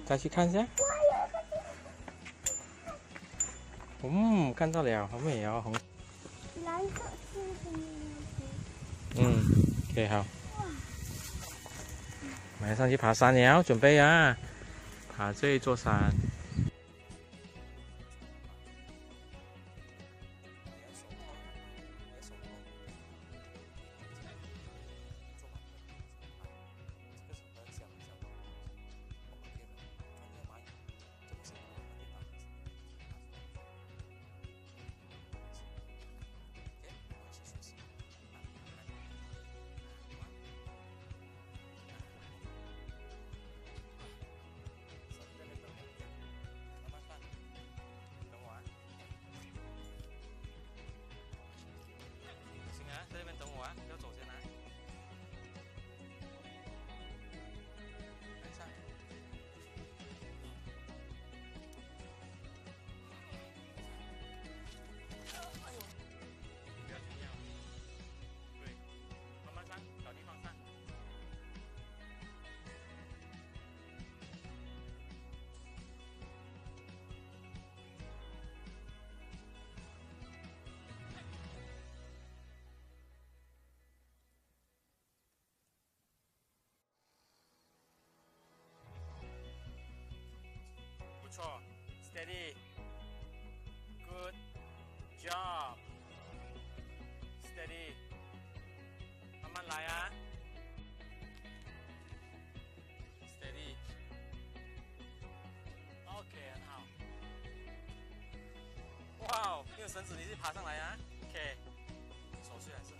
再去看一下。嗯，看到了，好美哦，红。 蓝色是什么颜色？ 嗯 ，OK， 好。马上去爬山了，准备啊，爬这一座山。在这边等我啊，不要走先啊。看上。哎呦！不要去尿。对，慢慢上，找地方上。不错 ，steady， good job， steady， 慢慢来啊 ，steady， OK， 很好。哇哦，没有绳子你是爬上来啊 ，OK， 手虽然是。